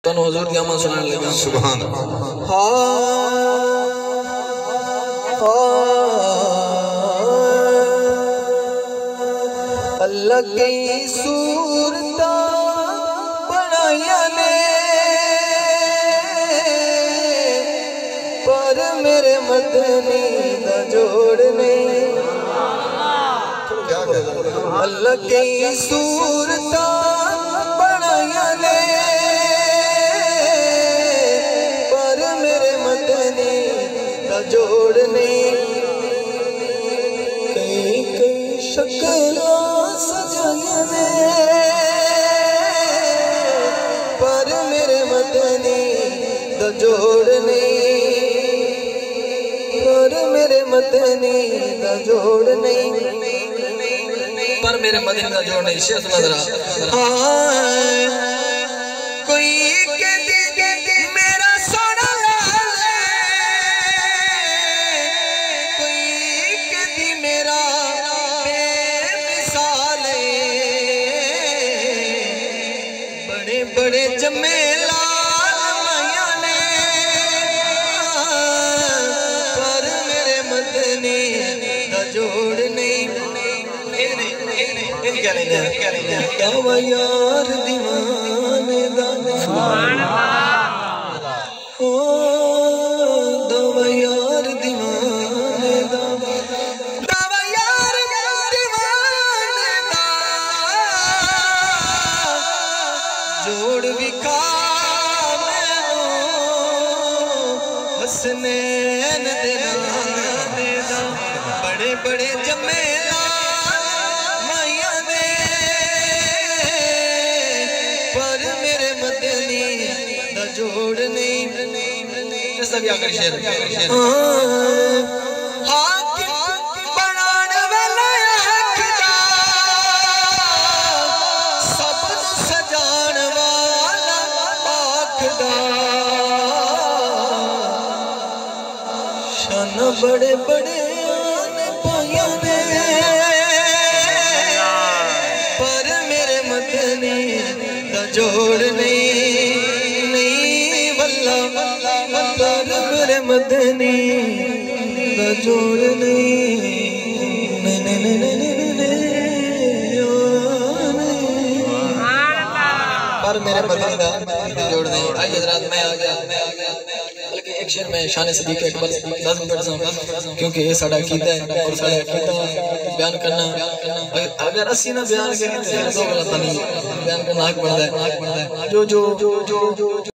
तनु हुजूर की अमल सुनाने लगा। सुभान अल्लाह की सूरता बनाया ने पर मेरे मदनी दा जोड़ नहीं। अल्लाह की सूरता बनाया ने पर मेरे मदनी दा जोड़ नहीं। कई कई शक्ल सजाया ने पर मेरे मदनी दा जोड़ नहीं। पर मेरे मदनी दा जोड़ नहीं। पर मेरे मदनी दा जोड़ नहीं। शेख सुना जरा। कोई कहती मेरा सोना लाल है, कोई कहती मेरा बेमिसाल है। बड़े बड़े जमे लाल माया ने पर मेरे मदनी दा जोड़ नहीं। क्या यार दीवाने दा ओ दवा यार दीवाने दा दवा यार दीवाने दा जोड़ विखा मैं हसनैन दे नाने दा। बड़े बड़े जमे जोड़ नहीं। सभी आकर शेर बनान वाला आखदा सब सजान वाला आखदा। शान बड़े बड़े आने पाया ने पर मेरे मदनी दा जोड़ नहीं। मेरे मदनी दा जोड़ नहीं। पर मेरे मदनी दा जोड़ नहीं। आइए हज़रात मैं आ गया बल्कि एक शेर में शान सदीक़ अकबर लाज़िम पढ़ सकूं क्योंकि ये साडा अकीदा है और साडा अकीदा बयान करना अगर असी ना बयान करें तो दो गलत नहीं बयान करना हक बनता है। जो जो जो जो